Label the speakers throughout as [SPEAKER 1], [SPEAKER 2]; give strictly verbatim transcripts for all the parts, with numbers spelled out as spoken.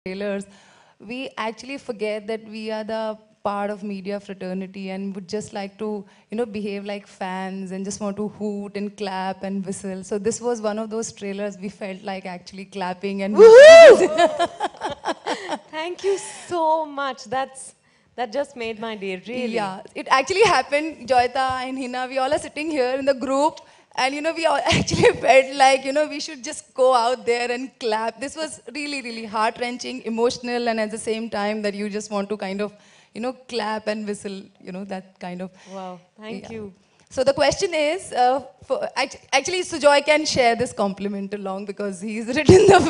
[SPEAKER 1] trailers, we actually forget that we are the part of media fraternity and would just like to, you know, behave like fans and just want to hoot and clap and whistle. So this was one of those trailers we felt like actually clapping and
[SPEAKER 2] Thank you so much. That's that just made my day, really.
[SPEAKER 1] Yeah, it actually happened. Joyita and Hina, we all are sitting here in the group, and you know, we all actually felt like, you know, we should just go out there and clap. This was really, really heart-wrenching, emotional, and at the same time that you just want to kind of, you know, clap and whistle, you know, that kind of.
[SPEAKER 2] Wow, thank
[SPEAKER 1] Yeah.
[SPEAKER 2] you.
[SPEAKER 1] So the question is, uh, for, actually, Sujoy can share this compliment along because he's written the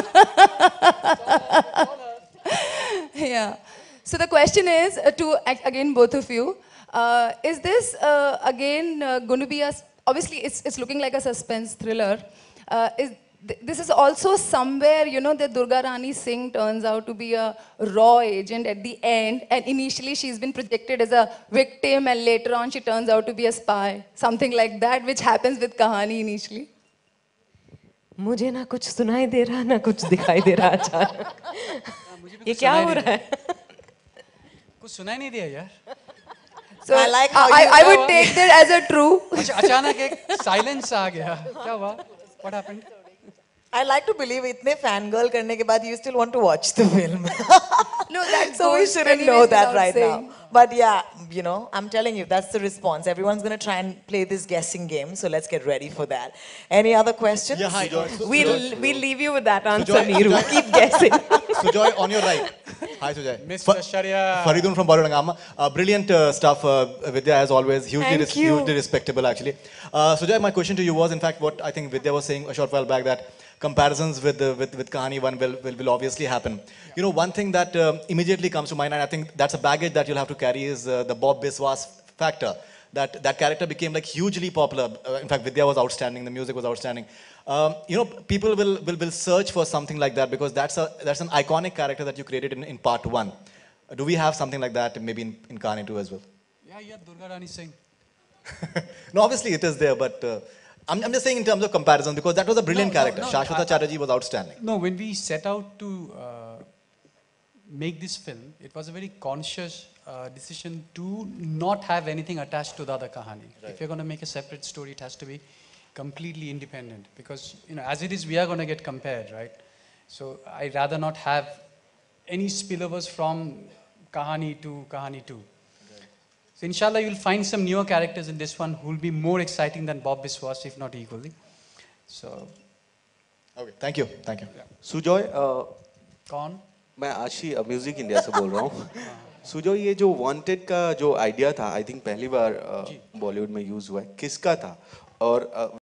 [SPEAKER 1] film. Yeah. So the question is uh, to, again, both of you, uh, is this, uh, again, uh, going to be a, obviously, it's, it's looking like a suspense thriller. Uh, is, th this is also somewhere, you know, that Durga Rani Singh turns out to be a raw agent at the end, and initially she's been projected as a victim, and later on she turns out to be a spy. Something like that, which happens with Kahani initially.
[SPEAKER 2] मुझे ना कुछ सुनाई दे रहा ना कुछ दिखाई दे रहा अचानक ये क्या हो रहा है
[SPEAKER 3] कुछ सुनाई नहीं दिया यार
[SPEAKER 1] So I like how I, I would take that as a true.
[SPEAKER 3] अचानक एक silence आ गया क्या हुआ what happened
[SPEAKER 4] I like to believe itne fangirl karne ke baad you still want to watch the film.
[SPEAKER 1] No, that's
[SPEAKER 4] so we shouldn't know that right saying. now. But yeah, you know, I'm telling you, that's the response. Everyone's going to try and play this guessing game, so let's get ready for that. Any other questions?
[SPEAKER 5] Yeah, hi, Joy. So,
[SPEAKER 2] we'll,
[SPEAKER 5] Joy.
[SPEAKER 2] we'll leave you with that answer,
[SPEAKER 5] Joy,
[SPEAKER 2] Neeru.
[SPEAKER 5] Joy.
[SPEAKER 2] Keep guessing.
[SPEAKER 5] Sujoy, on your right. Hi, Sujoy.
[SPEAKER 3] Mister Sharia.
[SPEAKER 5] Faridun from Barudangama. Uh, brilliant uh, stuff, uh, Vidya, as always. Hugely, res
[SPEAKER 2] you.
[SPEAKER 5] hugely respectable, actually. Uh, Sujoy, my question to you was, in fact, what I think Vidya was saying a short while back, that comparisons with, uh, with, with Kahani one will, will, will obviously happen. You know, one thing that uh, immediately comes to mind, and I think that's a baggage that you'll have to carry, is uh, the Bob Biswas factor. That, that character became like hugely popular. Uh, in fact, Vidya was outstanding, the music was outstanding. Um, you know, people will, will, will search for something like that because that's, a, that's an iconic character that you created in, in part one. Uh, do we have something like that maybe in, in Kahani two as well?
[SPEAKER 3] Yeah, yeah, Durga Rani Singh.
[SPEAKER 5] No, obviously it is there, but uh, I'm, I'm just saying in terms of comparison because that was a brilliant
[SPEAKER 3] no, no,
[SPEAKER 5] character.
[SPEAKER 3] No,
[SPEAKER 5] Shashwata
[SPEAKER 3] I,
[SPEAKER 5] Chatterjee was outstanding.
[SPEAKER 3] No, when we set out to uh, make this film, it was a very conscious uh, decision to not have anything attached to the other Kahani. Right. If you're going to make a separate story, it has to be completely independent because, you know, as it is, we are going to get compared, right? So I'd rather not have any spillovers from Kahani to Kahani two. So inshallah, you'll find some newer characters in this one who will be more exciting than Bob Biswas, if not equally. So,
[SPEAKER 5] okay, thank you, thank you.
[SPEAKER 6] Yeah. Sujoy
[SPEAKER 3] कौन?
[SPEAKER 6] मैं आशी music India से बोल रहा हूँ. सुजॉय ये जो wanted का जो आइडिया था, आई थिंक पहली बार बॉलीवुड में यूज हुआ है, किसका था और